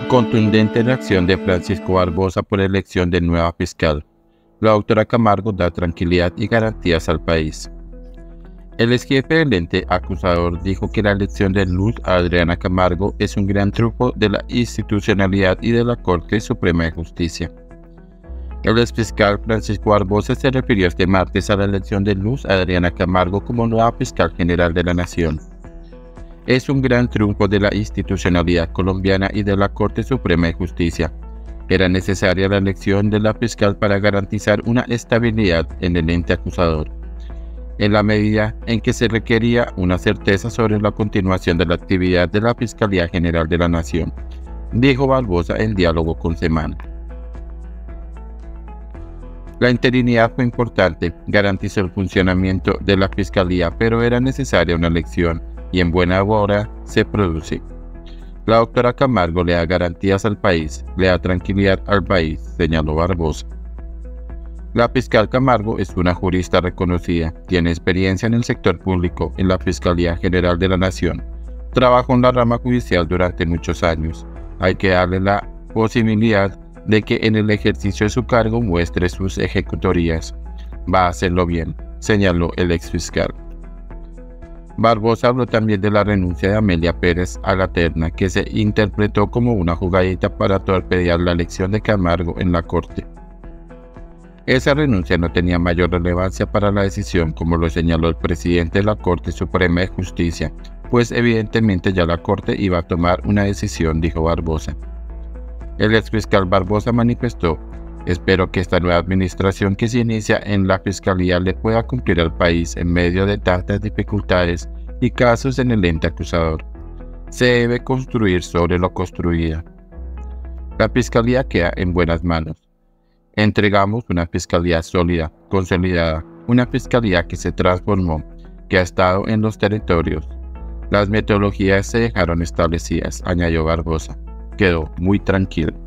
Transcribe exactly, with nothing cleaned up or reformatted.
Contundente reacción de Francisco Barbosa por elección de nueva fiscal. La doctora Camargo da tranquilidad y garantías al país. El ex jefe del ente acusador dijo que la elección de Luz Adriana Camargo es un gran triunfo de la institucionalidad y de la Corte Suprema de Justicia. El ex fiscal Francisco Barbosa se refirió este martes a la elección de Luz Adriana Camargo como nueva fiscal general de la Nación. Es un gran triunfo de la institucionalidad colombiana y de la Corte Suprema de Justicia. Era necesaria la elección de la fiscal para garantizar una estabilidad en el ente acusador, en la medida en que se requería una certeza sobre la continuación de la actividad de la Fiscalía General de la Nación, dijo Barbosa en diálogo con Semana. La interinidad fue importante, garantizó el funcionamiento de la Fiscalía, pero era necesaria una elección, y en buena hora se produce. La doctora Camargo le da garantías al país, le da tranquilidad al país, señaló Barbosa. La fiscal Camargo es una jurista reconocida, tiene experiencia en el sector público, en la Fiscalía General de la Nación. Trabajó en la rama judicial durante muchos años. Hay que darle la posibilidad de que en el ejercicio de su cargo muestre sus ejecutorías. Va a hacerlo bien, señaló el exfiscal. Barbosa habló también de la renuncia de Amelia Pérez a la terna, que se interpretó como una jugadita para torpedear la elección de Camargo en la Corte. Esa renuncia no tenía mayor relevancia para la decisión, como lo señaló el presidente de la Corte Suprema de Justicia, pues evidentemente ya la Corte iba a tomar una decisión, dijo Barbosa. El exfiscal Barbosa manifestó: espero que esta nueva administración que se inicia en la Fiscalía le pueda cumplir al país en medio de tantas dificultades y casos en el ente acusador. Se debe construir sobre lo construido. La Fiscalía queda en buenas manos. Entregamos una Fiscalía sólida, consolidada, una Fiscalía que se transformó, que ha estado en los territorios. Las metodologías se dejaron establecidas, añadió Barbosa. Quedó muy tranquilo.